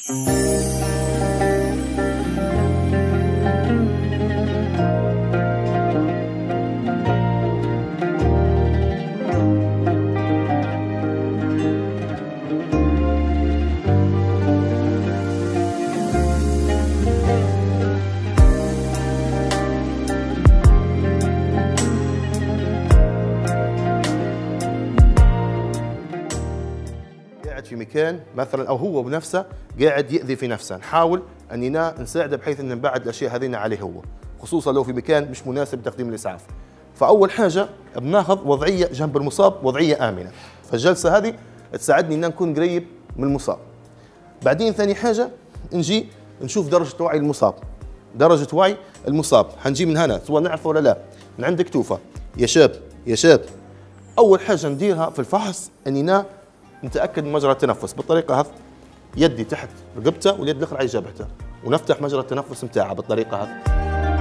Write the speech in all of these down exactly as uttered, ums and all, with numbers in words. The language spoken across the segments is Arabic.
في مكان مثلا او هو بنفسه قاعد يأذي في نفسه، نحاول اننا نساعده بحيث ان نبعد الاشياء هذين عليه هو، خصوصا لو في مكان مش مناسب لتقديم الاسعاف. فاول حاجه بناخذ وضعيه جنب المصاب، وضعيه امنه، فالجلسه هذه تساعدني ان نكون قريب من المصاب. بعدين ثاني حاجه نجي نشوف درجه وعي المصاب. درجه وعي المصاب حنجي من هنا سواء نعرفه ولا لا، من عندك توفى يا شاب يا شاب. اول حاجه نديرها في الفحص اننا نتاكد من مجرى التنفس بالطريقه هذه، يدي تحت رقبته واليد الاخرى على جبهته، ونفتح مجرى التنفس نتاعه بالطريقه هذه.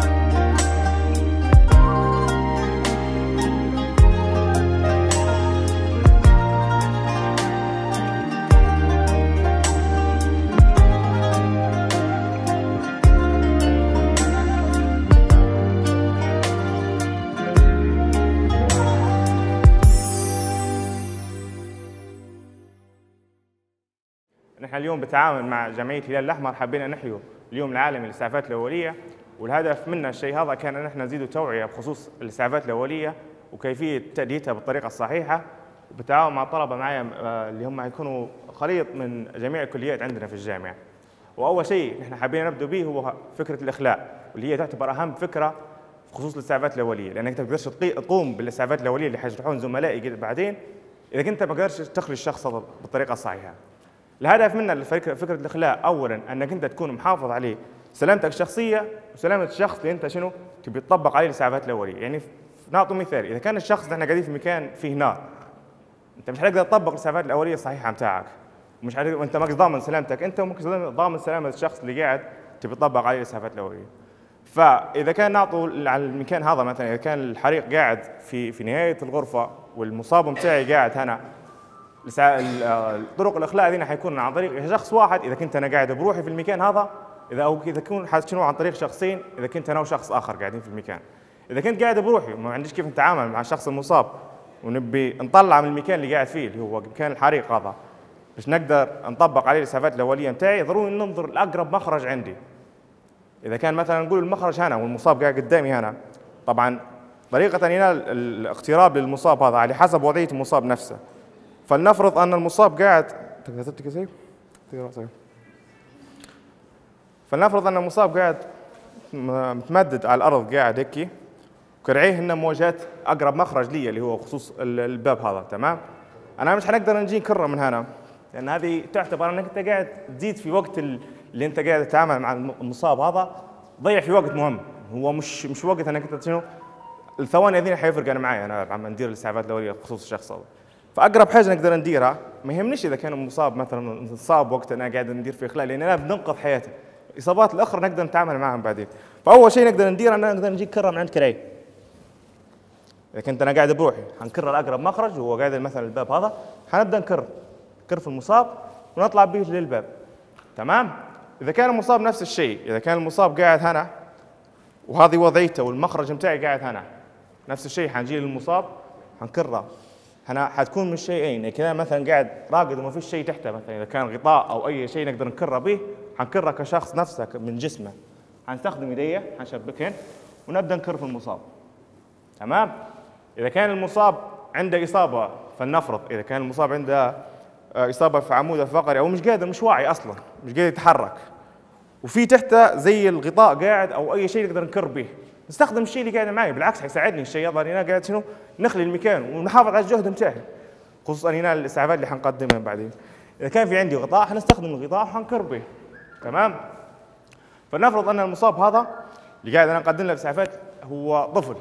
نحن اليوم بالتعاون مع جمعية الهلال الأحمر حبينا نحيوا اليوم العالمي للإسعافات الأولية، والهدف من الشيء هذا كان أن احنا نزيدوا توعية بخصوص الإسعافات الأولية وكيفية تأديتها بالطريقة الصحيحة، وبالتعاون مع الطلبة معايا اللي هم هيكونوا خليط من جميع الكليات عندنا في الجامعة. وأول شيء نحن حبينا نبدأ به هو فكرة الإخلاء، واللي هي تعتبر أهم فكرة بخصوص الإسعافات الأولية، لأنك ما تقدرش تقوم بالإسعافات الأولية اللي حيشرحون زملائي بعدين إذا كنت ما قدرتش تخرج الشخص بالطريقة الصحيحة. الهدف منا فكرة الإخلاء أولاً أنك أنت تكون محافظ عليه سلامتك الشخصية وسلامة الشخص اللي أنت شنو تبي تطبق عليه الإسعافات الأولية. يعني نعطي مثال، إذا كان الشخص احنا قاعدين في مكان فيه نار، أنت مش حتقدر تطبق الإسعافات الأولية الصحيحة متاعك، ومش حتقدر وأنت ما ضامن سلامتك أنت وممكن ضامن سلامة الشخص اللي قاعد تبي تطبق عليه الإسعافات الأولية. فإذا كان نعطوا على المكان هذا مثلاً، إذا كان الحريق قاعد في في نهاية الغرفة والمصاب متاعي قاعد هنا، طرق الاخلاء هذين حيكون عن طريق شخص واحد اذا كنت انا قاعد بروحي في المكان هذا، اذا او اذا كون شنو عن طريق شخصين اذا كنت انا وشخص اخر قاعدين في المكان. اذا كنت قاعد بروحي ما عنديش كيف نتعامل مع الشخص المصاب ونبي نطلع من المكان اللي قاعد فيه اللي هو مكان الحريق هذا باش نقدر نطبق عليه الاسعافات الاوليه نتاعي، ضروري ننظر لاقرب مخرج عندي. اذا كان مثلا نقول المخرج هنا والمصاب قاعد قدامي هنا، طبعا طريقه ينال الاقتراب للمصاب هذا على حسب وضعيه المصاب نفسه. فلنفرض ان المصاب قاعد فلنفرض ان المصاب قاعد متمدد على الارض قاعد هيك، وكرعيه هن مواجهه اقرب مخرج لي اللي هو خصوص الباب هذا، تمام؟ انا مش حنقدر نجي نكره من هنا، لان هذه تعتبر انك انت قاعد تزيد في وقت اللي انت قاعد تتعامل مع المصاب هذا، ضيع في وقت مهم، هو مش مش وقت انك انت شنو الثواني هذين حيفرق انا معي انا عم ندير الاسعافات الاوليه بخصوص الشخص هذا. فاقرب حاجه نقدر نديرها، ما يهمنيش اذا كان المصاب مثلا انصاب وقت انا قاعد ندير في اخلاء، لان انا بننقذ حياته. الاصابات الاخرى نقدر نتعامل معهم بعدين. فاول شيء نقدر نديره اننا نقدر نجي نكرر من عند كراي. اذا كنت انا قاعد بروحي حنكرر اقرب مخرج وهو قاعد مثلا الباب هذا، حنبدا نكرر نكرر في المصاب ونطلع به للباب، تمام؟ اذا كان المصاب نفس الشيء، اذا كان المصاب قاعد هنا وهذه وضعيته والمخرج بتاعي قاعد هنا، نفس الشيء حنجي للمصاب حنكرره. هنا حتكون من شيئين، كذا مثلا قاعد راقد وما فيش شيء تحته، مثلا اذا كان غطاء او اي شيء نقدر نكره به، حنكره كشخص نفسه من جسمه. حنستخدم يديه حنشبكهن ونبدا نكر في المصاب، تمام؟ اذا كان المصاب عنده اصابه، فلنفرض اذا كان المصاب عنده اصابه في عموده الفقري او مش قادر مش واعي اصلا، مش قادر يتحرك، وفي تحته زي الغطاء قاعد او اي شيء نقدر نكر به، نستخدم الشيء اللي قاعد معي، بالعكس حيساعدني الشيء هذا، انا قاعد شنو نخلي المكان ونحافظ على الجهد بتاعي، خصوصا هنا الاسعافات اللي حنقدمها بعدين. اذا كان في عندي غطاء حنستخدم الغطاء وحنكر به، تمام؟ فلنفرض ان المصاب هذا اللي قاعد انا اقدم له اسعافات هو طفل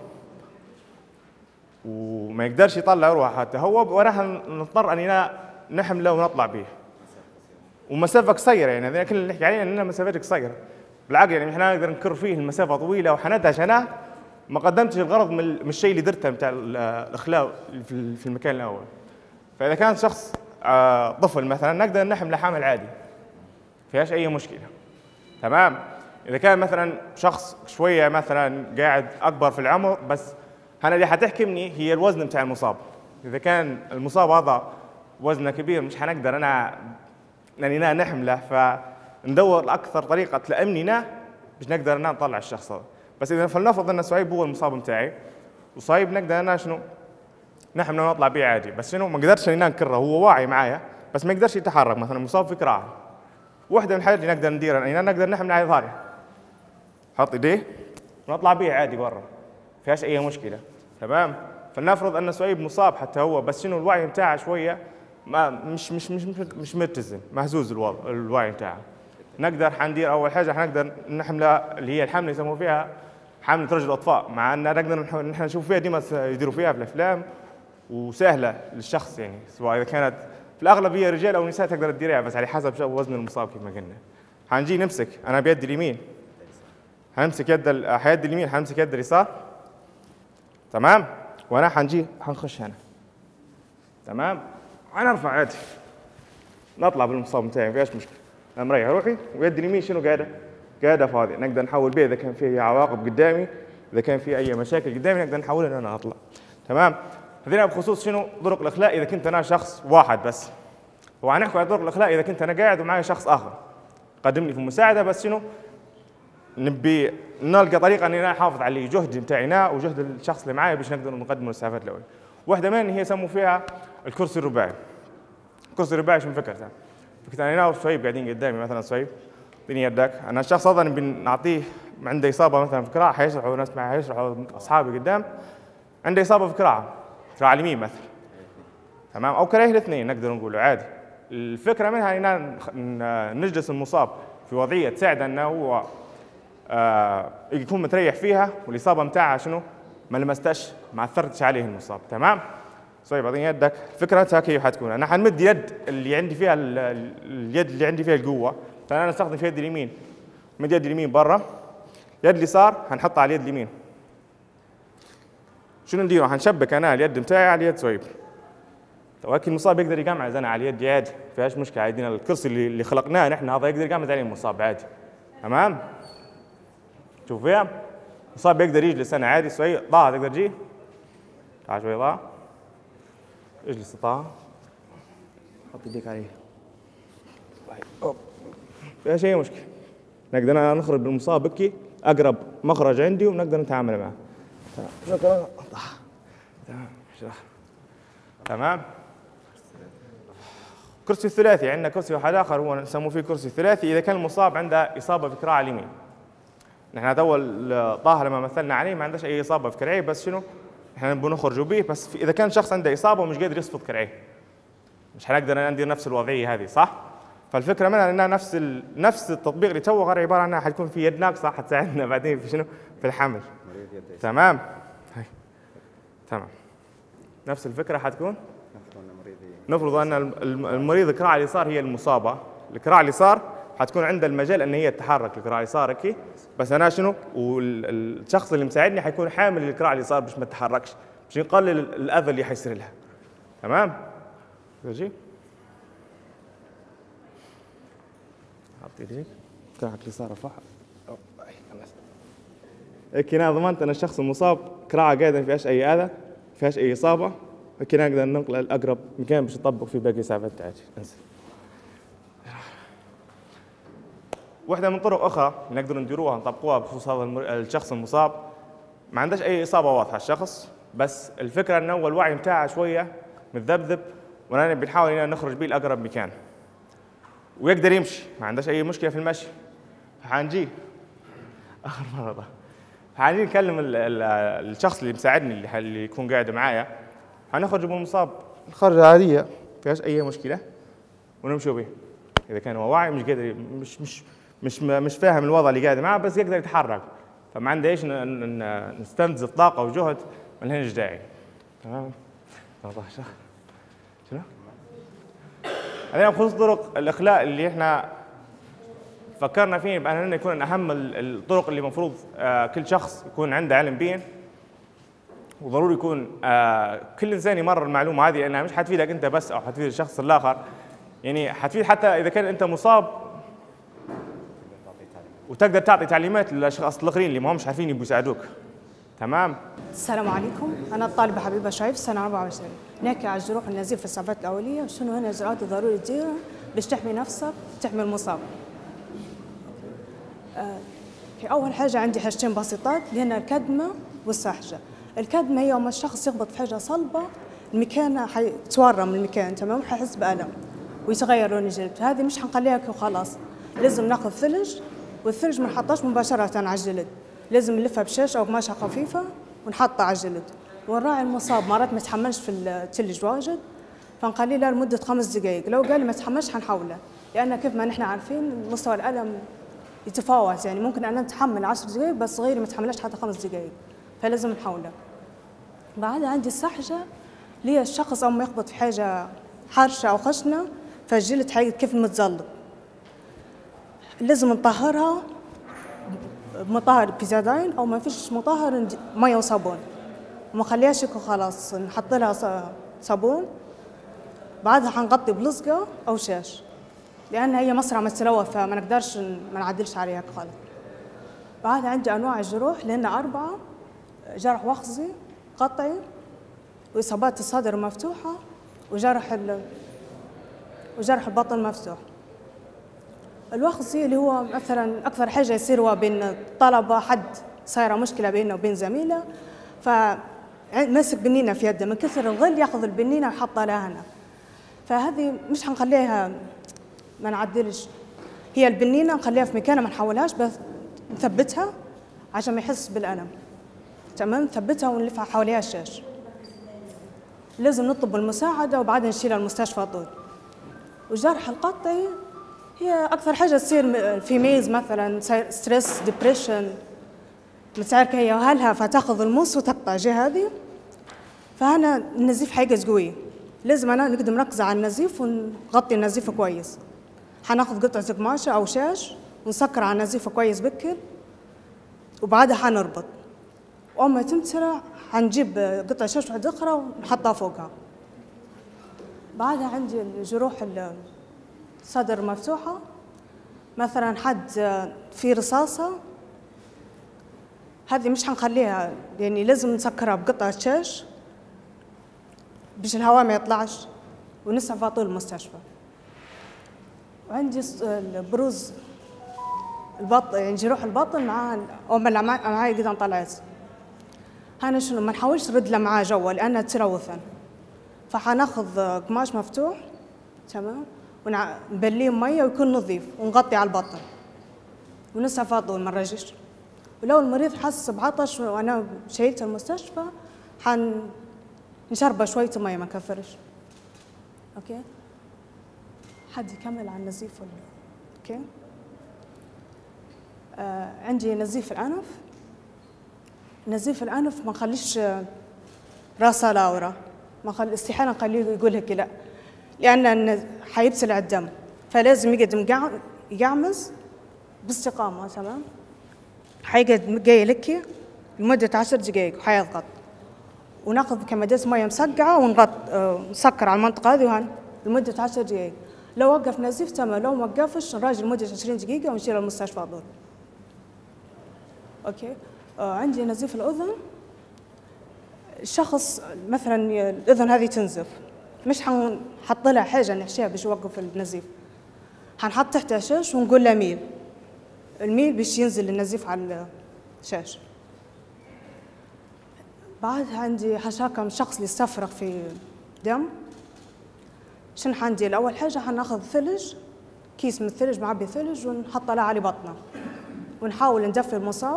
وما يقدرش يطلع روحه حتى هو، ونحن نضطر اننا نحمله ونطلع به، ومسافه قصيره، يعني هذا كل اللي نحكي عليه انها مسافات قصيره، بالعقل يعني احنا نقدر نكر فيه المسافه طويله وحندهش انا ما قدمتش الغرض من الشيء اللي درته بتاع الاخلاء في المكان الاول. فاذا كان شخص طفل مثلا نقدر نحمله حمل عادي، فيهاش اي مشكله. تمام. اذا كان مثلا شخص شويه مثلا قاعد اكبر في العمر، بس انا اللي حتحكمني هي الوزن بتاع المصاب. اذا كان المصاب هذا وزنه كبير مش حنقدر انا اننا نحمله، فندور اكثر طريقه تلائمني مش نقدر انا نطلع الشخص هذا. بس اذا فلنفرض ان صهيب هو المصاب بتاعي، وصهيب نقدر انا شنو نحمله ونطلع به عادي، بس شنو ما قدرش اننا نكره، هو واعي معايا بس ما يقدرش يتحرك، مثلا مصاب في كراعه. واحده من الحاجات اللي نقدر نديرها اننا نقدر نحمله على ظهري، حط ايديه ونطلع به عادي برا، فيهاش اي مشكله. تمام. فلنفرض ان صهيب مصاب حتى هو، بس شنو الوعي بتاعه شويه ما مش مش مش مش, مش متزن، مهزوز الوضع الوعي بتاعه. نقدر حندير اول حاجه حنقدر نحمله اللي هي الحمله يسموها فيها حمله رجل الاطفاء، مع ان نقدر نحن نشوف فيها ديما يديروا فيها في الافلام وسهله للشخص، يعني سواء اذا كانت في الاغلب هي رجال او نساء تقدر تديرها، بس على حسب وزن المصاب كما قلنا. حنجي نمسك انا بيدي اليمين، حنمسك يد يد اليمين، حنمسك يد اليسار. تمام. وانا حنجي حنخش هنا. تمام. حنرفع عادي، نطلع بالمصاب بتاعي ما فيهاش مشكله. انا مريح روحي، ويد اليمين شنو قاعده؟ قاعده فاضيه، نقدر نحول بها اذا كان في عواقب قدامي، اذا كان في اي مشاكل قدامي نقدر نحولها ان انا اطلع. تمام. هذين بخصوص شنو؟ طرق الاخلاء اذا كنت انا شخص واحد بس. وحنحكي على طرق الاخلاء اذا كنت انا قاعد ومعي شخص اخر قدمني في المساعده، بس شنو؟ نبي نلقى طريقه اني انا احافظ على الجهد بتاعنا وجهد الشخص اللي معي باش نقدر نقدم الاسعافات الاوليه. واحده من هي يسموا فيها الكرسي الرباعي. الكرسي الرباعي شنو فكرته؟ فكرة انا وصهيب قاعدين قدامي، مثلا صهيب اعطيني يدك، انا الشخص هذا نبي نعطيه عنده اصابه مثلا في كراعه، حيشرحوا ناس معي حيشرحوا اصحابي قدام، عنده اصابه في كراعه، كراعه اليمين مثلا. تمام. او كراهيه الاثنين نقدر نقول عادي. الفكره منها ان نجلس المصاب في وضعيه تساعد انه هو آه يكون متريح فيها، والاصابه متاعها شنو؟ ما لمستش ما اثرتش عليه المصاب. تمام. طيب اعطيني يدك، فكرتها كيف حتكون؟ انا حنمد يد اللي عندي فيها اليد اللي عندي فيها القوه، فانا استخدم في يد اليمين، مد يد اليمين برا، يد اليسار حنحطها على اليد اليمين. شنو نديروا؟ حنشبك انا اليد بتاعي على يد صهيب. ولكن المصاب يقدر يقمعز انا على يدي عادي، فيهاش مشكله، عادي. الكرسي اللي, اللي خلقناه نحن هذا يقدر يقمعز عليه المصاب عادي. تمام؟ شوف فيها؟ المصاب يقدر يجلس انا عادي. صهيب ضاع تقدر تجي؟ تعال شوي ضاع. اجلس طاعة، حط يديك عليه. طيب فيهاش أي مشكلة. نقدر نخرج بالمصاب بكي أقرب مخرج عندي ونقدر نتعامل معه. تمام. شكرا. تمام. تمام. كرسي الثلاثي، عندنا كرسي واحد آخر هو نسموه فيه كرسي الثلاثي إذا كان المصاب عنده إصابة في كراعه اليمين. نحن أول طه لما مثلنا عليه ما عندهش أي إصابة في كراعيه، بس شنو؟ احنا بنخرجوا به، بس اذا كان شخص عنده اصابه ومش قادر يصفط كرعيه مش حنقدر ندير نفس الوضعيه هذه، صح؟ فالفكره منها انها نفس ال... نفس التطبيق اللي تو غير عباره عنها حتكون في يد ناقصه حتساعدنا بعدين في شنو؟ في الحمل. تمام؟ هاي. تمام. نفس الفكره حتكون؟ نفرض ان المريض الكراع اليسار هي المصابه، الكراع اليسار حتكون عنده المجال ان هي تتحرك الكراع اليسار هيك، بس انا شنو؟ والشخص اللي مساعدني حيكون حامل الكراع اليسار باش ما تتحركش، باش يقلل الاذى اللي حيصير لها. تمام؟ تجي؟ حط يديك، كراعك اليسار رفعها. هيك انا ضمنت ان الشخص المصاب كراعه قاعده ما فيهاش اي اذى، ما فيهاش اي اصابه، هيك نقدر ننقله لاقرب مكان باش نطبق فيه باقي الاسعافات تاعتي. انزل. واحدة من طرق أخرى نقدر نديروها نطبقوها بخصوص هذا الشخص المصاب، ما عندهش أي إصابة واضحة الشخص، بس الفكرة إنه هو الوعي بتاعه شوية متذبذب، وأنا بنحاول إننا نخرج بيه لأقرب مكان. ويقدر يمشي، ما عندهش أي مشكلة في المشي. حنجي آخر مرة ده. حنجي نكلم ال ال الشخص اللي مساعدني اللي, اللي يكون قاعد معايا، حنخرج بالمصاب الخرجة عادية، ما فيهاش أي مشكلة، ونمشوا به. إذا كان هو واعي مش قادر مش مش مش مش فاهم الوضع اللي قاعد معاه، بس يقدر يتحرك، فما عنده ايش نستنزف طاقه وجهد ما لهاش داعي. تمام؟ شنو؟ هذه بخصوص طرق الاخلاء اللي احنا فكرنا فيه بانه يكون من اهم الطرق اللي المفروض آه كل شخص يكون عنده علم بين، وضروري يكون آه كل انسان يمرر المعلومه هذه، لانها مش حتفيدك انت بس او حتفيد الشخص الاخر، يعني حتفيد حتى اذا كان انت مصاب وتقدر تعطي تعليمات للاشخاص الاخرين اللي ما همش عارفين يبوا يساعدوك. تمام. السلام عليكم، أنا الطالبة حبيبة شايف سنة أربعة وعشرين. نحكي على الجروح النزيف في الإسعافات الأولية وشنو هن الإجراءات الضروري تديرها باش تحمي نفسك وتحمي المصاب. آه، أول حاجة عندي حاجتين بسيطات اللي هن الكدمة والسحجة. الكدمة هي لما الشخص يخبط في حاجة صلبة المكان حيتورم المكان، تمام، حيحس بألم ويتغير لون الجلد، هذه مش حنخليها هيك وخلاص، لازم ناخذ ثلج، والثلج ما نحطهاش مباشرة على الجلد، لازم نلفها بشاش أو قماشة خفيفة ونحطها على الجلد، ونراعي المصاب مرات ما يتحملش في الثلج واجد فنخليه له لمدة خمس دقائق، لو قال ما يتحملش حنحوله، لأن كيف ما نحن عارفين مستوى الألم يتفاوت، يعني ممكن أنا نتحمل عشر دقائق بس غيري ما يتحملش حتى خمس دقائق، فلازم نحوله. بعدها عندي السحجة اللي هي الشخص أول ما يخبط في حاجة حرشة أو خشنة فالجلد حيجي كيف متزلط، لازم نطهرها بمطهر بيزادين او ما فيش مطهر ميه وصابون، وما نخليهاش هيك وخلاص، نحط لها صابون، بعدها حنغطي بلصقه او شاش لان هي مصرع متلوث فما نقدرش ما نعدلش عليها هيك خالص. بعدها عندي انواع الجروح لان اربعه: جرح وخزي، قطعي، واصابات الصدر مفتوحه، وجرح ال... وجرح البطن مفتوح. الوخزي اللي هو مثلا اكثر حاجه يصير هو بين الطلبه، حد صايره مشكله بينه وبين زميله فماسك بنينه في يده، من كثر الغل ياخذ البنينه ويحطها لها هنا، فهذه مش حنخليها ما نعدلش، هي البنينه نخليها في مكانها ما نحولهاش، بس نثبتها عشان ما يحس بالالم، تمام، نثبتها ونلفها حواليها الشاش. لازم نطلب المساعده وبعدين نشيلها المستشفى طول. وجرح القطعي هي أكثر حاجة تصير في ميز مثلا ستريس ديبريشن متعركة هي وهلها فتاخذ المص وتقطع جهة هذه، فهنا النزيف حيجي قوي، لازم أنا نقدر نركز على النزيف ونغطي النزيف كويس. حناخذ قطعة قماشة أو شاش ونسكر على النزيف كويس بكر، وبعدها حنربط، وأما تمترع حنجيب قطعة شاش واحدة أخرى ونحطها فوقها. بعدها عندي الجروح صدر مفتوحة، مثلا حد في رصاصة، هذه مش حنخليها يعني لازم نسكرها بقطعة شاش باش الهواء ما يطلعش ونسعفها طول المستشفى. وعندي البروز البطن، يعني جروح البطن مع أو من الأمعاء قد طلعت، هنا شنو ما نحاولش نرد لها معاه جوا لأنها تلوثا، فحناخذ قماش مفتوح، تمام، ونبليه ميه ويكون نظيف ونغطي على البطن ونسعفها طول ما نرجش. ولو المريض حس بعطش وانا شايلته المستشفى حنشربه شويه ميه ما نكثرش. اوكي، حد يكمل عن النزيف ولا اوكي؟ آه عندي نزيف الانف. نزيف الانف ما نخليش راسه لاورا، ما نخلي استحاله نخليه يقول هيك لا، لأن حيبسل الدم، فلازم يقعد يقعمز باستقامة، تمام؟ حيقعد جاي لكي لمدة عشر دقائق وحيضغط، وناخذ كمادات مية مسقعة ونغط نسكر على المنطقة هذه وهن لمدة عشر دقائق، لو وقف نزيف تمام، لو ما وقفش نراجع لمدة عشرين دقيقة ونشيل المستشفى دول. أوكي، آه عندي نزيف الأذن. الشخص مثلا الأذن هذه تنزف، مش حنحط لها حاجة نحشيها باش يوقف النزيف، حنحط تحتها شاش ونقول له ميل، الميل باش ينزل النزيف على الشاش. بعدها عندي حشاكة من شخص اللي استفرغ في دم. شنو حندير؟ أول حاجة حناخذ ثلج، كيس من الثلج معبي ثلج ونحط له على بطنه، ونحاول ندفي المصاب،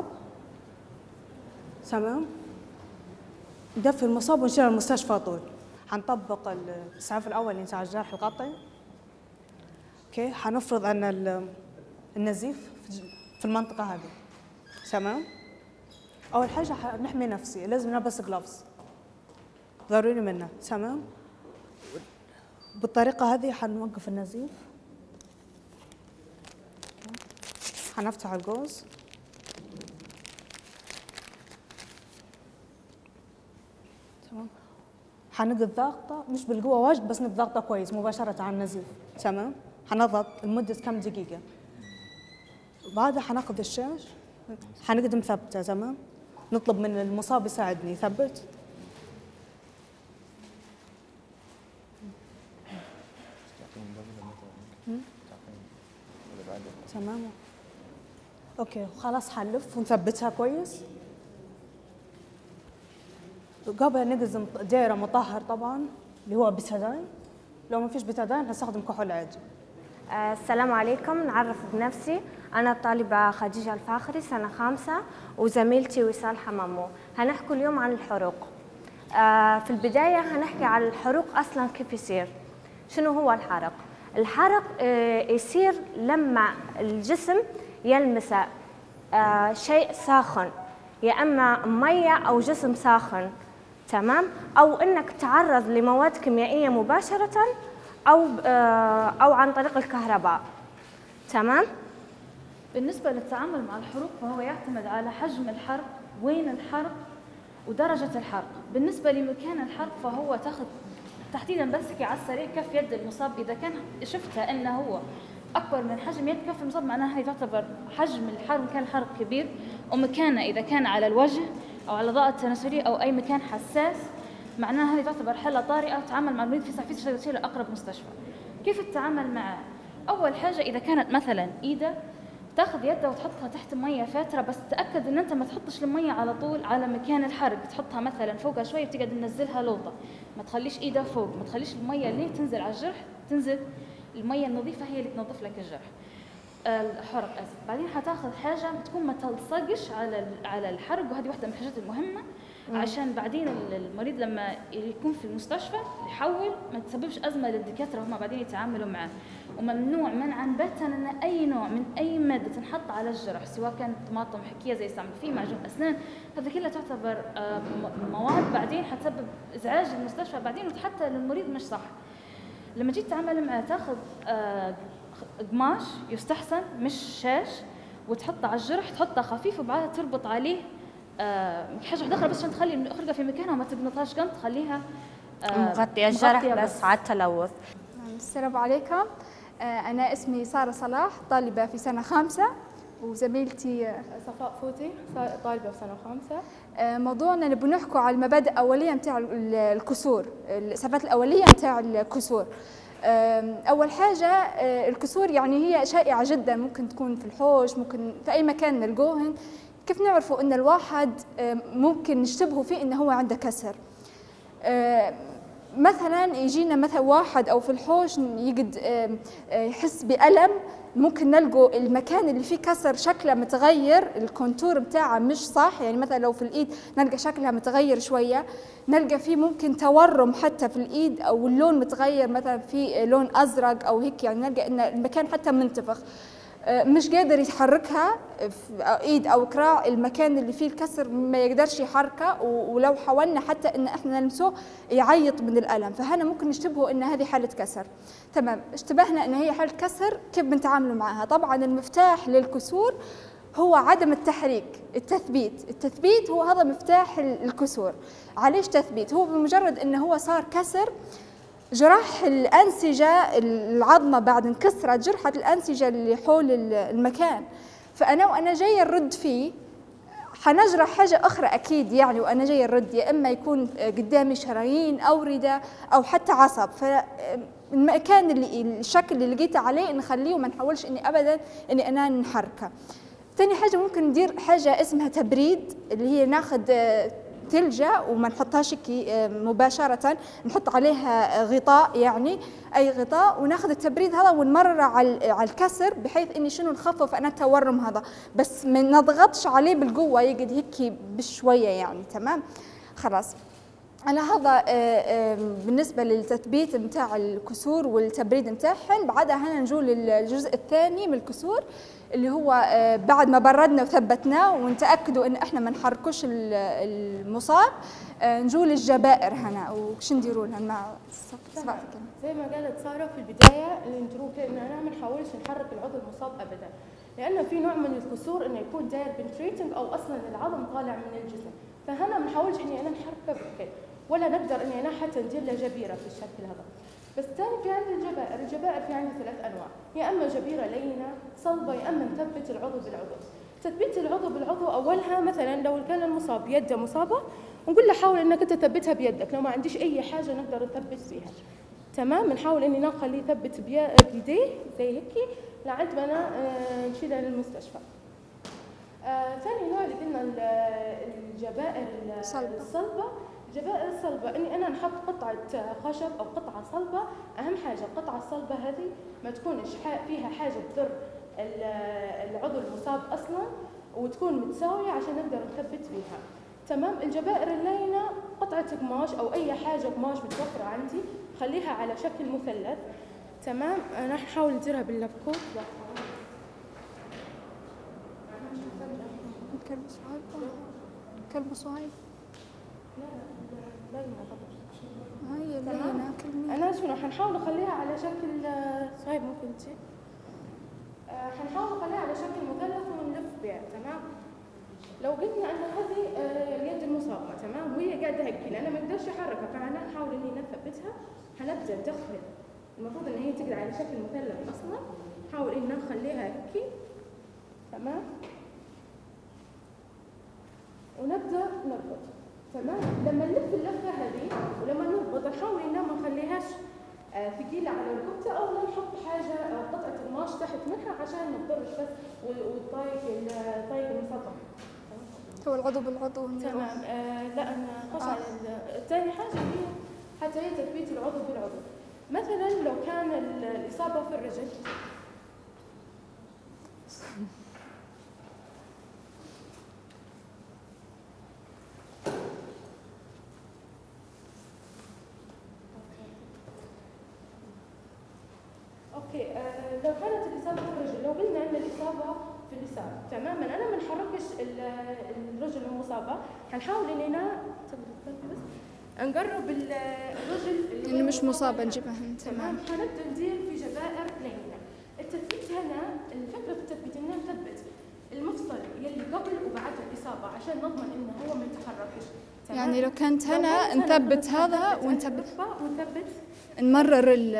تمام؟ ندفي المصاب ونشيل المستشفى طول. حنطبق الإسعاف الأولي نتاع الجرح القطعي. اوكي، حنفرض أن النزيف في المنطقة هذه، تمام؟ أول حاجة نحمي نفسي، لازم نلبس جلافز، ضروري منه، تمام؟ بالطريقة هذه حنوقف النزيف، حنفتح الجوز، تمام؟ حنقض ضغطة مش بالقوة واجد بس نقض ضغطة كويس مباشرة على النزيف، تمام؟ حنضغط لمدة كم دقيقة. بعدها حناخذ الشاش حنقدم ثبته. تمام، نطلب من المصاب يساعدني يثبت. تمام اوكي خلاص حنلف ونثبتها كويس. قبل نقزم دايره مطهر طبعا اللي هو بتادين، لو ما فيش بتادين هستخدم كحول عادي. آه السلام عليكم، نعرف بنفسي. أنا الطالبة خديجة الفاخري سنة خامسة، وزميلتي وصال حمامو. هنحكي اليوم عن الحروق. آه في البداية هنحكي عن الحروق أصلاً كيف يصير. شنو هو الحرق؟ الحرق آه يصير لما الجسم يلمس آه شيء ساخن، يا إما مية أو جسم ساخن، تمام؟ أو إنك تعرض لمواد كيميائية مباشرة أو آه أو عن طريق الكهرباء، تمام؟ بالنسبة للتعامل مع الحروق فهو يعتمد على حجم الحرق، وين الحرق، ودرجة الحرق. بالنسبة لمكان الحرق فهو تاخذ تحديدا بس على السريع كف يد المصاب. إذا كان شفتها أنه هو أكبر من حجم يد كف المصاب معناها هي تعتبر حجم الحرق، مكان الحرق كبير، ومكانه إذا كان على الوجه أو على الأعضاء التناسلية أو أي مكان حساس معناها هذه تعتبر حالة طارئة. تعامل مع المريض في ساعة في تشيله أقرب مستشفى. كيف التعامل معه؟ أول حاجة إذا كانت مثلا إيده تاخذ يده وتحطها تحت ميه فتره، بس تاكد ان انت ما تحطش الميه على طول على مكان الحرق، تحطها مثلا فوقها شويه وتقعد تنزلها لوطه، ما تخليش ايدها فوق، ما تخليش الميه اللي تنزل على الجرح تنزل، الميه النظيفه هي اللي تنظف لك الجرح. الحرق اسف. بعدين حتاخذ حاجه بتكون ما تلصقش على على الحرق، وهذه واحده من الحاجات المهمه عشان بعدين المريض لما يكون في المستشفى يحول ما تسببش ازمه للدكاتره وهم بعدين يتعاملوا معه. وممنوع منعا باتا ان اي نوع من اي ماده تنحط على الجرح سواء كانت طماطم حكيه زي يستعمل فيه معجون اسنان، هذه كلها تعتبر مواد بعدين حتسبب ازعاج للمستشفى بعدين وحتى للمريض مش صح. لما جيت تتعامل معه تاخذ قماش يستحسن مش شاش وتحطه على الجرح، تحطه خفيف وبعدها تربط عليه آه حاجه واحده اخرى بس عشان تخلي الخرقه في مكانها وما تقنطهاش قنط، تخليها آه مغطيه الجرح بس, بس على التلوث. السلام عليكم، آه انا اسمي ساره صلاح، طالبه في سنه خامسه، وزميلتي صفاء فوتي طالبه في سنه خامسه. آه موضوعنا نبغى نحكوا على المبادئ الاوليه نتاع الكسور، الاسعافات الاوليه نتاع الكسور. أول حاجة الكسور يعني هي شائعة جدا، ممكن تكون في الحوش، ممكن في أي مكان نلقوهن. كيف نعرفوا أن الواحد ممكن نشتبهوا فيه أنه هو عنده كسر؟ مثلا يجينا مثلا واحد أو في الحوش يقد يحس بألم، ممكن نلقوا المكان اللي فيه كسر شكله متغير، الكونتور بتاعه مش صح، يعني مثلا لو في الايد نلقى شكلها متغير شويه، نلقى فيه ممكن تورم حتى في الايد او اللون متغير، مثلا في لون ازرق او هيك، يعني نلقى ان المكان حتى منتفخ مش قادر يحركها في ايد او كراع، المكان اللي فيه الكسر ما يقدرش يحركه، ولو حاولنا حتى ان احنا نلمسه يعيط من الالم، فهنا ممكن نشتبهه ان هذه حاله كسر. تمام، اشتبهنا ان هي حاله كسر، كيف بنتعاملوا معها؟ طبعا المفتاح للكسور هو عدم التحريك، التثبيت، التثبيت هو هذا مفتاح الكسور. عليش تثبيت؟ هو بمجرد انه هو صار كسر، جراح الأنسجة العظمة بعد انكسرت جرحة الأنسجة اللي حول المكان، فأنا وأنا جاية نرد فيه حنجرح حاجة أخرى أكيد يعني، وأنا جاية نرد يا إما يكون قدامي شرايين أوردة أو حتى عصب، فالمكان اللي الشكل اللي لقيته عليه نخليه وما نحاولش إني أبدا إني أنا نحركه. ثاني حاجة ممكن ندير حاجة اسمها تبريد، اللي هي ناخذ تلجة وما نحطهاش مباشرة، نحط عليها غطاء يعني أي غطاء، وناخذ التبريد هذا ونمرره على الكسر بحيث إني شنو نخفف أنا التورم هذا، بس ما نضغطش عليه بالقوة، يقعد هيك بشوية يعني. تمام، خلاص. على هذا بالنسبة للتثبيت نتاع الكسور والتبريد نتاعهن. بعدها هنا نجول للجزء الثاني من الكسور اللي هو بعد ما بردنا وثبتناه ونتاكدوا ان احنا ما نحركوش المصاب، نجول الجبائر هنا وش نديروا لها مع صفاتك؟ زي ما قالت ساره في البدايه اللي نديروه اننا ما نحاولش نحرك العضو المصاب ابدا، لانه في نوع من الكسور انه يكون داير بنتريتنج او اصلا العظم طالع من الجسم، فهنا ما نحاولش اني انا نحركه بكل ولا نقدر اني انا حتى ندير له جبيره في الشكل هذا. بس ثاني في عندي الجبائر، الجبائر في عندي ثلاث انواع، يا اما جبيره لينه صلبه، يا اما نثبت العضو بالعضو. تثبيت العضو بالعضو اولها مثلا لو كان المصاب يده مصابه نقول له حاول انك انت تثبتها بيدك، لو ما عنديش اي حاجه نقدر نثبت فيها. تمام، نحاول اني نخليه يثبت بيديه زي هيك لعند ما انا آه نشيلها للمستشفى. آه ثاني نوع اللي قلنا الجبائر الصلبه. الجبائر الصلبه اني انا نحط قطعه خشب او قطعه صلبه، اهم حاجه القطعه الصلبه هذه ما تكونش فيها حاجه تضر العضو المصاب اصلا وتكون متساويه عشان نقدر نثبت فيها. تمام. الجبائر اللينه قطعه قماش او اي حاجه قماش متوفره عندي خليها على شكل مثلث. تمام. راح نحاول نديرها باللابكوت. كلب صعيب كلب صعيب لا لا هاي اللينة كلمة. انا شنو حنحاول نخليها على شكل صعيب ممكن تجي آه حنحاول نخليها على شكل مثلث ونلف بها. تمام. لو قلنا ان هذه آه اليد المصابه تمام وهي قاعده هيك انا ما اقدرش احركها، فانا نحاول اني نثبتها. حنبدا ندخل المفروض ان هي تقعد على شكل مثلث اصلا، نحاول ان نخليها هيك. تمام. ونبدا نربط. تمام. لما نلف اللفه هذه ولما نربط نحاول ان ما نخليهاش آه ثقيله على الكبته او نحط حاجه او قطعه قماش تحت منها عشان ما تضرش بس وتضايق الضايق المصاب. هو العضو بالعضو. تمام. آه لا نخش آه. على ثاني حاجه هي حتى هي تثبيت العضو بالعضو. مثلا لو كان الاصابه في الرجل اوكي آه لو كانت الاصابه في الرجل، لو قلنا ان الاصابه في اللسان تماما انا ما نحركش الرجل المصابه، حنحاول اننا بس نقرب الرجل اللي مش مصابه نجيبها. تمام. حنبدا ندير في جبائر لينه. التثبيت هنا الفكره في التثبيت ان نثبت المفصل يلي قبل وبعد الاصابه عشان نضمن انه هو ما يتحركش. يعني لو كانت هنا نثبت هذا ونثبت ونثبت نمرر ال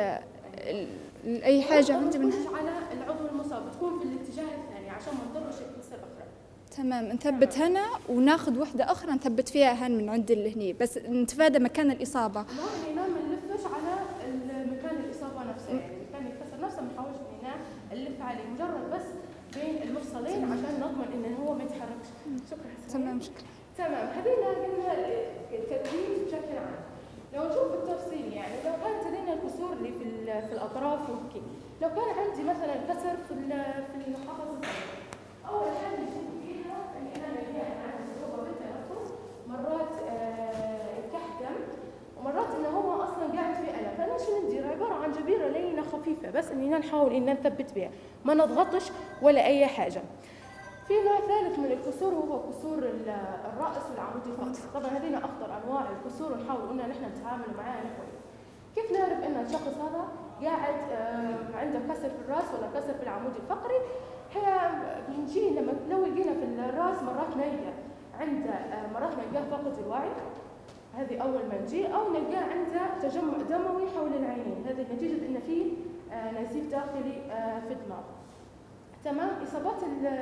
اي حاجه عندي منها على العضو المصاب تكون في الاتجاه الثاني عشان ما نضرش الكسر الاخرى. تمام. نثبت هنا وناخذ وحده اخرى نثبت فيها هن من عند اللي هني بس نتفادى مكان الاصابه. لا هنا ما نلفش على مكان الاصابه نفسه، يعني مكان الكسر نفسه ما نحاولش هنا نلف عليه مجرد بس بين المفصلين عشان نضمن انه هو ما يتحركش. شكرا. تمام شكرا. تمام. هذينا قلنا التثبيت بشكل عام. لو نشوف بالتفصيل يعني لو كانت لدينا الكسور اللي في في الاطراف وهيك، لو كان عندي مثلا كسر في في القفص الصدري، اول حاجه نشوف فيها اني انا نلاقيها عندي صعوبه بالتنفس، مرات آه كحدم ومرات انه هو اصلا قاعد في الم، فانا شو ندير؟ عباره عن جبيره لينه خفيفه بس اننا نحاول ان نثبت بها، ما نضغطش ولا اي حاجه. في نوع ثالث من الكسور وهو كسور الراس والعمود الفقري. طبعا هذين اخطر انواع الكسور ونحاول قلنا نحن نتعامل معاها كويس. كيف نعرف ان الشخص هذا قاعد عنده كسر في الراس ولا كسر في العمود الفقري؟ هي بنجي لما لو لقينا في الراس مرات نلقى عنده مرات نلقاه فقد الوعي، هذه اول ما نجي، او نلقاه عنده تجمع دموي حول العينين، هذا نتيجه ان في نزيف داخلي في الدماغ. تمام. اصابات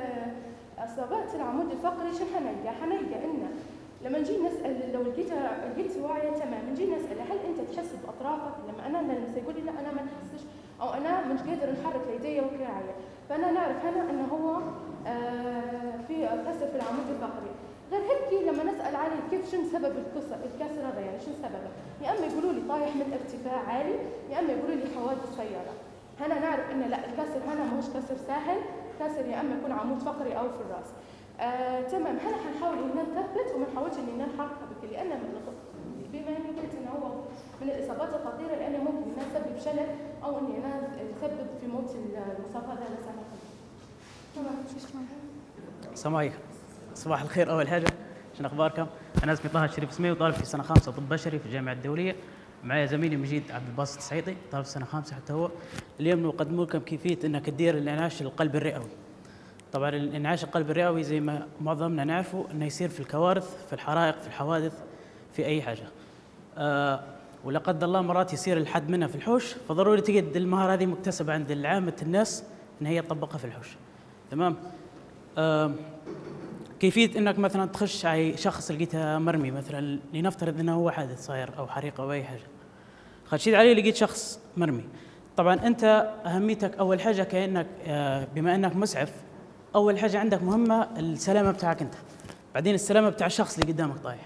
اصابات العمود الفقري شو حنلقى؟ حنلقى ان لما نجي نسال لو لقيتها لقيت واعيه تمام نجي نسال هل انت تحس باطرافك؟ لما انا لما يقول لي لا انا ما نحسش او انا مش قادر نحرك يدي وكراعي، فانا نعرف هنا انه هو آه في كسر في العمود الفقري. غير هيك لما نسال عليه كيف شنو سبب الكسر الكسر هذا يعني شنو سببه؟ يا اما يقولوا لي طايح من ارتفاع عالي، يا اما يقولوا لي حوادث سياره. هنا نعرف ان لا الكسر هنا مش كسر سهل، كسر يا اما يكون عمود فقري او في الراس. آه، تمام. هنا حنحاول ان نثبت وما نحاولش ان نحركها بكل، لان بما اني قلت انه هو من الاصابات الخطيره لانه ممكن انها تسبب شلل او انها تسبب في موت المصاب هذا لا سمح الله. تمام. السلام عليكم. صباح الخير. اول حاجه شنو اخباركم؟ انا اسمي طه الشريف اسمي وطالب في سنه خامسه طب بشري في الجامعه الدوليه. معي زميلي مجيد عبد الباسط السعيطي طالب في سنه خامسه حتى هو. اليوم نقدم لكم كيفيه انك تدير الانعاش القلب الرئوي. طبعا الانعاش القلب الرئوي زي ما معظمنا نعرفه انه يصير في الكوارث، في الحرائق، في الحوادث، في اي حاجه. آه ولا قدر الله مرات يصير الحد منها في الحوش، فضروري تقعد المهارة هذه مكتسبة عند عامة الناس إن هي تطبقها في الحوش. تمام. آه كيفية إنك مثلا تخش على شخص لقيته مرمي مثلا، لنفترض إنه هو حادث صاير أو حريقة أو أي حاجة، خشيت عليه لقيت شخص مرمي. طبعا أنت أهميتك أول حاجة كأنك آه بما إنك مسعف، أول حاجة عندك مهمة السلامة بتاعك أنت، بعدين السلامة بتاع الشخص اللي قدامك طايح.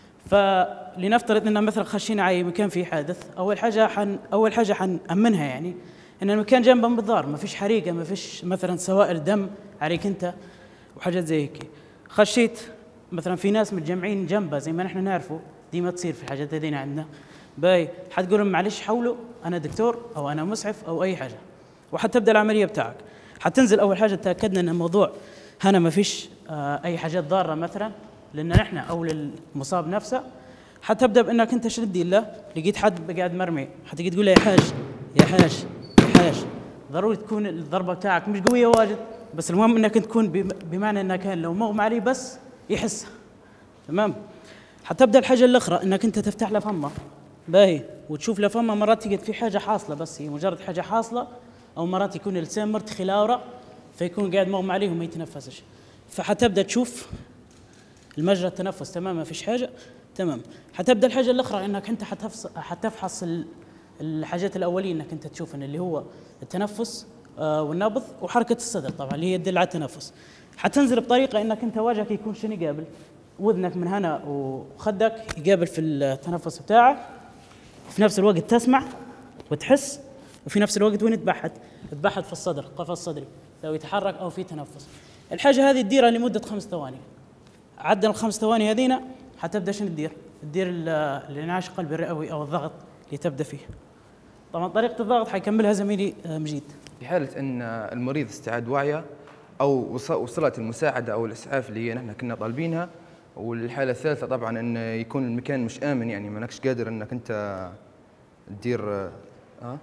فلنفترض إن مثلا خشينا على مكان فيه حادث، أول حاجة حن أول حاجة حنأمنها يعني إن المكان جنبا بالدار، ما فيش حريقة، ما فيش مثلا سوائل دم عليك أنت وحاجات زي هيك. خشيت مثلا في ناس متجمعين جنبه زي ما نحن نعرفه، دي ما تصير في الحاجات هذينا عندنا. باي حتقول لهم معلش حولوا أنا دكتور أو أنا مسعف أو أي حاجة، وحتبدأ العملية بتاعك. حتنزل أول حاجة تأكدنا إن الموضوع هنا ما فيش آه أي حاجات ضارة مثلا لأن نحن أو للمصاب نفسه. حتبدأ بأنك أنت شو بدي له، لقيت حد قاعد مرمي، حتيجي تقول له يا حاج يا حاج يا حاج. ضروري تكون الضربة بتاعك مش قوية واجد، بس المهم انك تكون بمعنى انك كان لو مغمى عليه بس يحس. تمام. حتبدا الحاجه الاخرى انك انت تفتح له فمه باهي وتشوف له فمه، مرات تجد في حاجه حاصله بس هي مجرد حاجه حاصله، او مرات يكون اللسان مرتخي لاورا فيكون قاعد مغمى عليه وما يتنفسش. فحتبدا تشوف المجرى التنفس تمام ما فيش حاجه. تمام. حتبدا الحاجه الاخرى انك انت حتفحص حتفحص الحاجات الاوليه، انك انت تشوف ان اللي هو التنفس والنبض وحركة الصدر طبعا اللي هي تدل على التنفس. حتنزل بطريقة انك انت وجهك يكون شنو يقابل، وذنك من هنا وخدك يقابل في التنفس بتاعك، في نفس الوقت تسمع وتحس، وفي نفس الوقت وين تبحث تبحث في الصدر، قفص الصدري لو يتحرك او في تنفس. الحاجة هذه تديرها لمدة خمس ثواني. عدنا الخمس ثواني هذينا حتبدا شنو تدير؟ تدير الانعاش القلبي الرئوي او الضغط اللي تبدا فيه. طبعا طريقة الضغط حيكملها زميلي مجيد. في حالة أن المريض استعاد وعيه أو وصلت المساعدة أو الإسعاف اللي نحن كنا طالبينها، والحالة الثالثة طبعا أن يكون المكان مش آمن، يعني ما انكش قادر أنك أنت تدير ها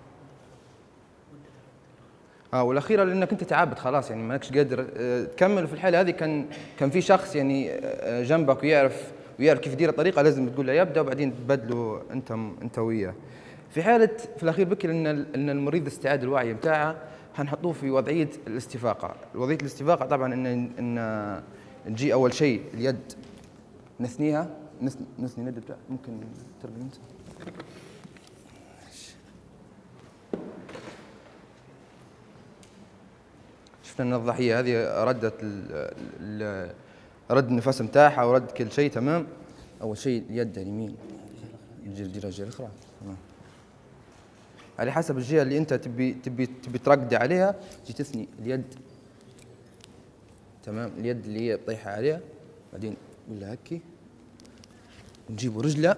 اه والأخيرة لأنك أنت تعبت خلاص، يعني ما انكش قادر تكمل. في الحالة هذه كان كان في شخص يعني جنبك ويعرف ويعرف كيف يدير الطريقة، لازم تقول له يبدأ وبعدين تبدلوا أنت أنت وياه. في حالة في الأخير بكر أن ان المريض استعاد الوعي بتاعه حنحطوه في وضعية الاستفاقة. وضعية الاستفاقة طبعا ان ان نجي أول شيء اليد نثنيها، نثني اليد بتاعها، ممكن ترجع انت. شفنا ان الضحية هذه ردت رد النفس بتاعها ورد كل شيء تمام. أول شيء اليد اليمين نجي الجهة الأخرى تمام، على حسب الجهة اللي أنت تبي تبي تبي ترقد عليها تجي تثني اليد تمام. اليد اللي هي طايحة عليها بعدين نقول لها هكي نجيبوا رجله.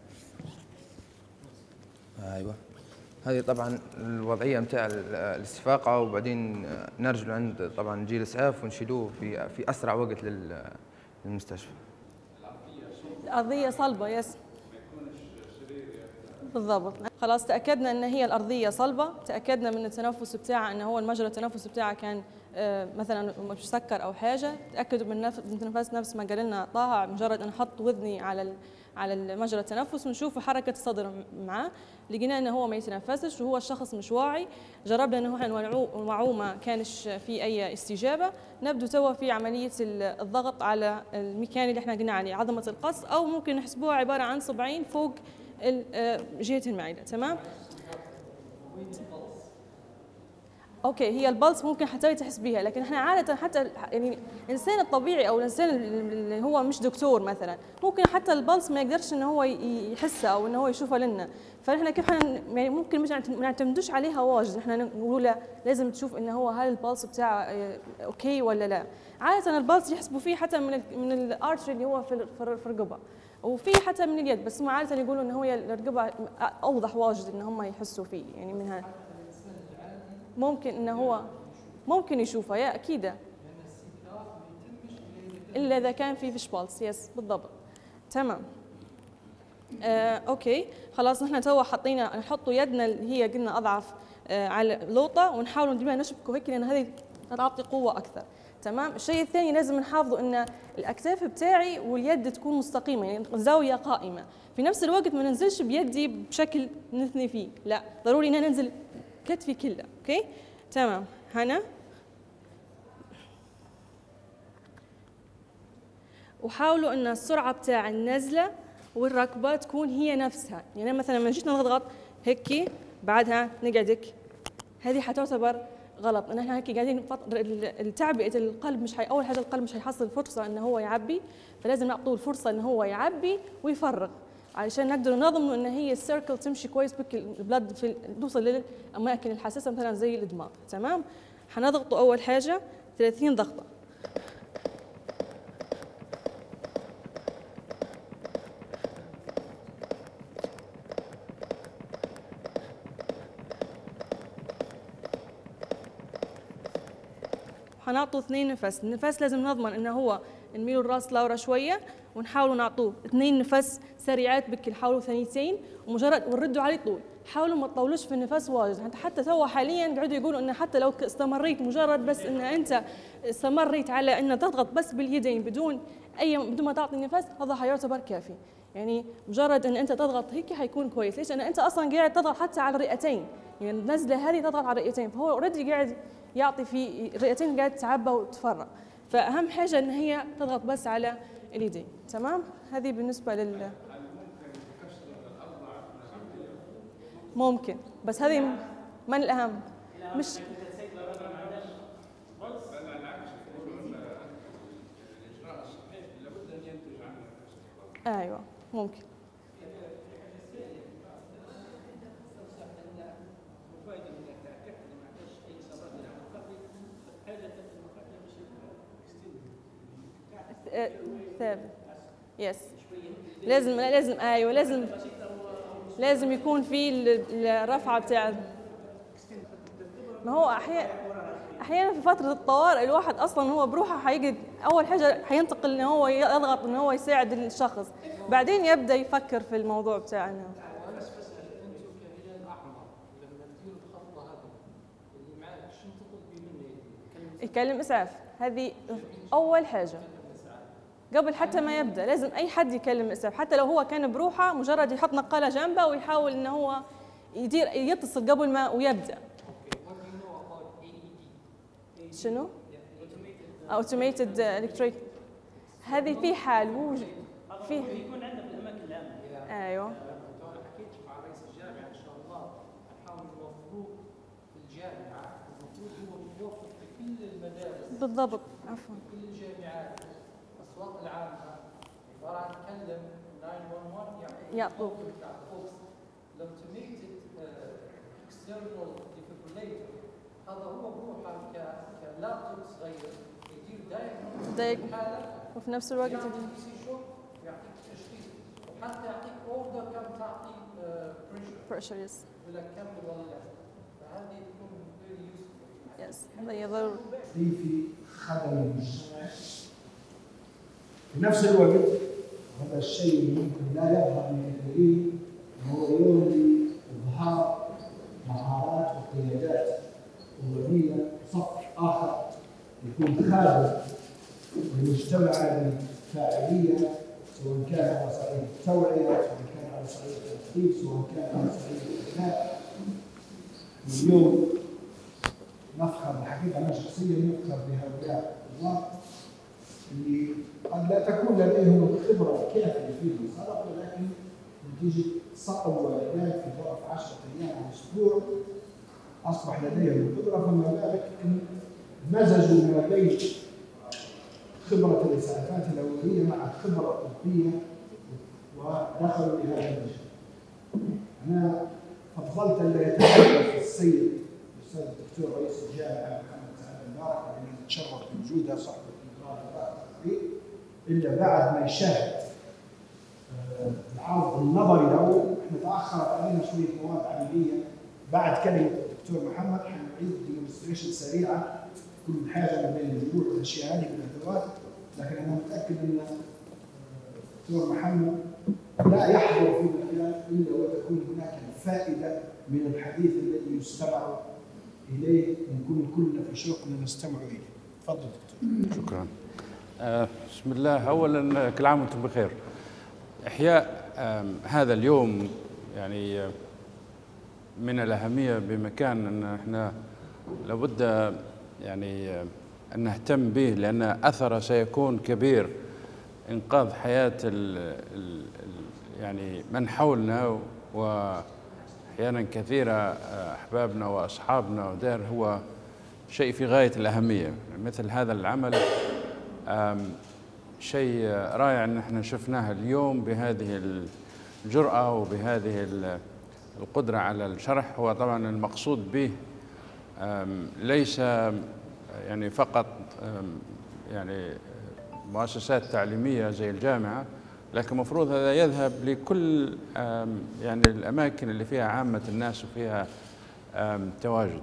أيوه هذه طبعا الوضعية متاع الاستفاقة، وبعدين نرجع عند طبعا نجي الإسعاف ونشيلوه في في أسرع وقت للمستشفى. الأرضية صلبة يس بالضبط. خلاص تأكدنا أن هي الأرضية صلبة، تأكدنا من التنفس بتاعها أنه هو المجرى التنفس بتاعها كان مثلا مسكر أو حاجة، تأكدوا من التنفس نفس ما قال لنا طه، مجرد أن أحط وذني على على مجرى التنفس ونشوف حركة الصدر معاه، لقينا أنه هو ما يتنفسش وهو الشخص مش واعي. جربنا أنه احنا نوعوه ما كانش في أي استجابة، نبدو توا في عملية الضغط على المكان اللي احنا قلنا عليه عظمة القص، أو ممكن نحسبوها عبارة عن صبعين فوق جهة المعدة. تمام. اوكي هي البلس ممكن حتى تحس بيها، لكن احنا عاده حتى يعني الانسان الطبيعي او الانسان اللي هو مش دكتور مثلا ممكن حتى البلس ما يقدرش ان هو يحسها او ان هو يشوفها لنا. فاحنا كيف يعني ممكن مش ما نعتمدوش عليها واجد، احنا نقول له لازم تشوف ان هو هل البلس بتاعه اوكي ولا لا. عاده البلس يحسبوا فيه حتى من ال من الارتري اللي هو في في الرقبه، وفي حتى من اليد، بس هم عاده يقولوا ان هو الرقبه اوضح واجد ان هم يحسوا فيه يعني منها. ممكن انه هو ممكن يشوفها يا اكيد، الا اذا كان في فيش بالس. يس بالضبط. تمام. آه، اوكي خلاص نحن توا حطينا نحطوا يدنا اللي هي قلنا اضعف آه على لوطه ونحاول نديرها نشبكه هيك لان هذه تعطي قوه اكثر. تمام. الشيء الثاني لازم نحافظوا ان الاكتاف بتاعي واليد تكون مستقيمه، يعني زاويه قائمه. في نفس الوقت ما ننزلش بيدي بشكل نثني فيه، لا ضروري ان أنا ننزل كتفي كله. اوكي تمام. هنا وحاولوا ان السرعه بتاع النزله والركبه تكون هي نفسها، يعني مثلا لما جيت نضغط هيك بعدها نقعد هيك، هذه حتعتبر غلط. ان احنا هيك قاعدين تعبئه القلب مش حي... اول حاجه القلب مش هيحصل فرصه ان هو يعبي، فلازم نعطوه الفرصه ان هو يعبي ويفرغ علشان نقدر نضمن ان هي السيركل تمشي كويس بك البلد في توصل للاماكن الحساسه مثلا زي الدماغ. تمام. حنضغطه اول حاجه ثلاثين ضغطه. حنعطوا اثنين نفس، النفس لازم نضمن انه هو نميلوا الراس لورا شويه ونحاولوا نعطوه اثنين نفس سريعات بك، نحاولوا ثانيتين ومجرد ونردوا عليه طول، حاولوا ما تطولوش في النفس واجد. حتى حتى تو حاليا قاعدوا يقولوا انه حتى لو استمريت مجرد بس ان انت استمريت على ان تضغط بس باليدين بدون اي بدون ما تعطي نفس، هذا حيعتبر كافي. يعني مجرد ان انت تضغط هيك حيكون كويس. ليش؟ لان انت اصلا قاعد تضغط حتى على الرئتين، يعني النزله هذه تضغط على الرئتين، فهو اوريدي قاعد يعطي في الرئتين قاعد تتعبى وتفرغ. فاهم حاجه ان هي تضغط بس على اليدين. تمام. هذه بالنسبه لل ممكن، بس هذه من الاهم مش ايوه ممكن. ثابت. يس لازم لازم ايوه لازم لازم يكون في الرفعه بتاع. ما هو احيانا احيانا في فتره الطوارئ الواحد اصلا هو بروحه حيجد اول حاجه حينتقل ان هو يضغط ان هو يساعد الشخص، بعدين يبدا يفكر في الموضوع بتاعنا. يكلم اسعاف، هذه اول حاجه قبل حتى ما يبدا. لازم اي حد يكلم اسعاف حتى لو هو كان بروحه، مجرد يحط نقاله جنبه ويحاول ان هو يدير يتصل قبل ما ويبدا. شنو؟ اوتوميتد الكتريك. هذه في حال مو في يكون عندنا في الاماكن العامه. ايوه حكيت مع رئيس الجامعه ان شاء الله نحاول نوفروه في الجامعه، المفروض هو متوفر في كل المدارس بالضبط. عفوا كل الجامعات الاسواق العامه، عباره عن تكلم تسعة واحد واحد يعني يعطوك بتاع الفوكس الاوتوميتد اكسترنال ديفيبريليتور. هذا هو بروحه كلابتوب صغير يدير دايجنوز الحاله وفي نفس الوقت يعطيك يعطيك تشخيص وحتى يعطيك اوردر كم تعطي بريشر بريشر يس ولا كمل ولا لا. فهذه تكون فيري يوسفول. يس هذا ضروري. في خدم المجتمع في نفس الوقت. هذا الشيء اللي ممكن لا يظهر من الكثيرين هو يولي اظهار مهارات وقيادات وظيفيه صف اخر يكون خادم للمجتمع بفاعليه، سواء كان على صعيد التوعيه، سواء كان على صعيد التدريب، سواء كان على صعيد الابناء. اليوم نفخر الحقيقه انا شخصيا نفخر بهؤلاء الطلاب اللي قد لا تكون لديهم الخبره الكافيه في المسار، ولكن نتيجه صقل والدات في ظرف عشرة ايام او اسبوع اصبح لديهم القدره، فما بالك ان مزجوا ما بين خبره الاسعافات الاوليه مع الخبره الطبيه ودخلوا الى هذا المجال. انا فضلت ان يتحدث السيد الاستاذ الدكتور رئيس الجامعه محمد سعد المبارك، الذي نتشرف بوجوده صحبه الا بعد ما يشاهد العرض النظري الاول. احنا تاخرت علينا شويه مواد عمليه. بعد كلمه الدكتور محمد حنعيد ديمونستريشن سريعه كل حاجه ما بين الجموع والاشياء هذه بالادوات، لكن انا متاكد ان الدكتور محمد لا يحضر في مكان الا وتكون هناك فائده من الحديث الذي يستمع اليه، نكون كلنا في شوق ان نستمع اليه. تفضل دكتور. شكرا. آه بسم الله. اولا كل عام وانتم بخير. احياء آه هذا اليوم يعني آه من الاهميه بمكان ان احنا لابد يعني آه ان نهتم به، لان اثره سيكون كبير. انقاذ حياه ال ال يعني من حولنا واحيانا كثيره احبابنا واصحابنا ودار هو شيء في غايه الاهميه. مثل هذا العمل شيء رائع ان احنا شفناه اليوم بهذه الجرأه وبهذه القدره على الشرح. هو طبعا المقصود به ليس يعني فقط يعني مؤسسات تعليميه زي الجامعه، لكن المفروض هذا يذهب لكل يعني الاماكن اللي فيها عامه الناس وفيها تواجد.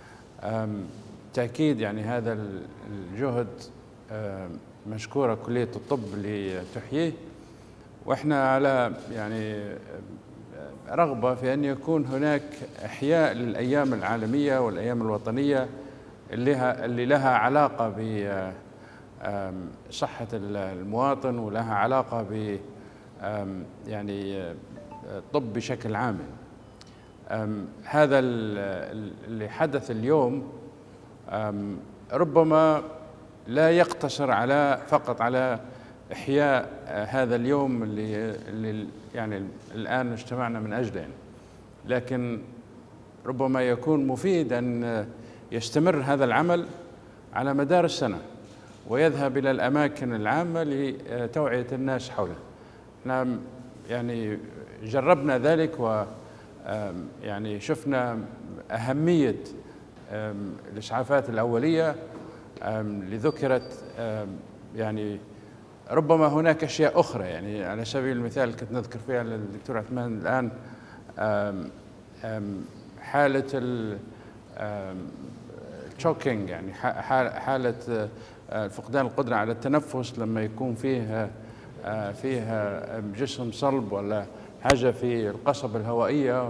تاكيد يعني هذا الجهد مشكوره كليه الطب اللي تحييه، واحنا على يعني رغبه في ان يكون هناك احياء للايام العالميه والايام الوطنيه اللي اللي لها علاقه ب صحة المواطن ولها علاقة ب يعني الطب بشكل عام. هذا اللي حدث اليوم ربما لا يقتصر على فقط على إحياء هذا اليوم اللي, اللي يعني الآن اجتمعنا من أجله، لكن ربما يكون مفيد أن يستمر هذا العمل على مدار السنة ويذهب إلى الأماكن العامة لتوعية الناس حوله. احنا يعني جربنا ذلك و يعني شفنا أهمية الإسعافات الأولية اللي ذكرت. يعني ربما هناك أشياء أخرى، يعني على سبيل المثال كنت نذكر فيها للدكتور عثمان الآن حالة التشوكينج، يعني حالة فقدان القدرة على التنفس لما يكون فيه فيها جسم صلب ولا حاجة في القصبة الهوائية.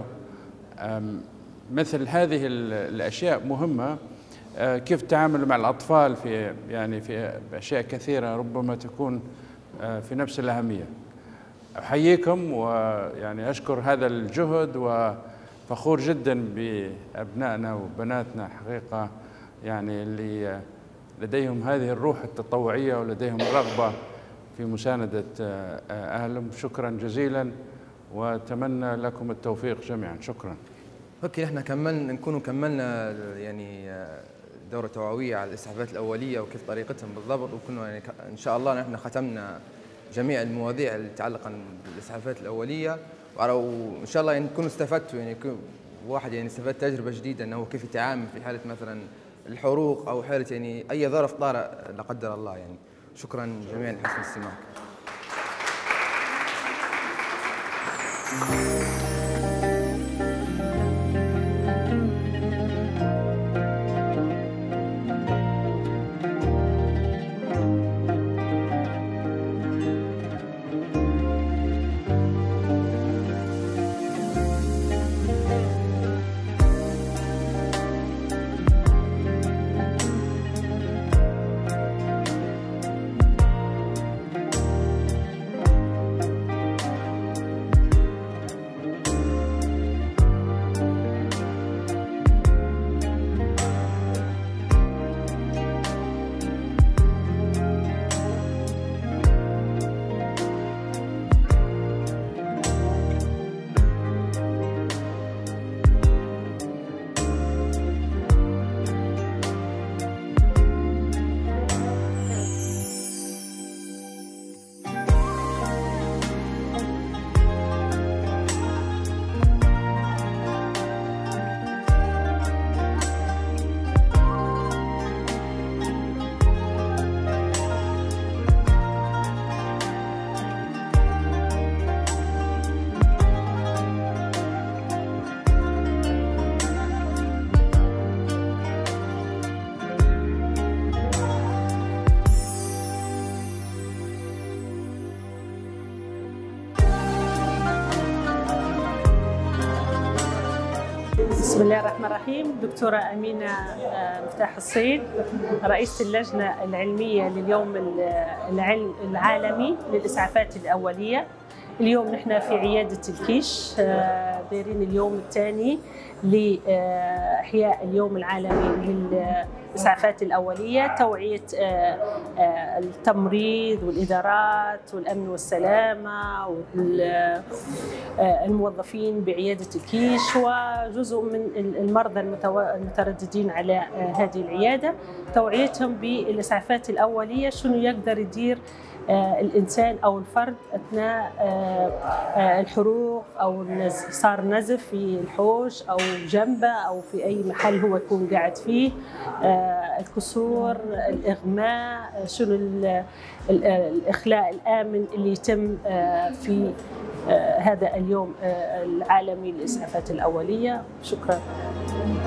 مثل هذه الأشياء مهمة. كيف التعامل مع الأطفال في يعني في أشياء كثيرة ربما تكون في نفس الأهمية. أحييكم ويعني أشكر هذا الجهد وفخور جدا بأبنائنا وبناتنا حقيقة، يعني اللي لديهم هذه الروح التطوعية ولديهم الرغبة في مساندة أهلهم. شكرا جزيلا وأتمنى لكم التوفيق جميعا. شكرا. اوكي، نحن كملنا نكونوا كملنا يعني دورة توعوية على الإسعافات الأولية وكيف طريقتهم بالضبط، وكنا يعني إن شاء الله نحن ختمنا جميع المواضيع اللي تتعلق بالإسعافات الأولية، وإن شاء الله يعني تكونوا استفدتوا، يعني واحد يعني استفاد تجربة جديدة أنه كيف يتعامل في حالة مثلا الحروق أو حالة يعني أي ظرف طارئ لا قدر الله. يعني شكرا جميعا لحسن الاستماع. بسم الله الرحمن الرحيم. دكتورة أمينة مفتاح الصيد، رئيسة اللجنة العلمية لليوم العالمي للإسعافات الأولية. اليوم نحن في عيادة الكيش دايرين اليوم الثاني لإحياء اليوم العالمي للإسعافات الأولية، توعية التمريض والإدارات والأمن والسلامة والموظفين بعيادة الكيش وجزء من المرضى المترددين على هذه العيادة، توعيتهم بالإسعافات الأولية، شنو يقدر يدير الإنسان أو الفرد أثناء الحروق أو صار نزف في الحوش أو جنبه أو في أي محل هو يكون قاعد فيه، الكسور، الإغماء، شنو الإخلاء الآمن اللي يتم في هذا اليوم العالمي للإسعافات الأولية. شكرا.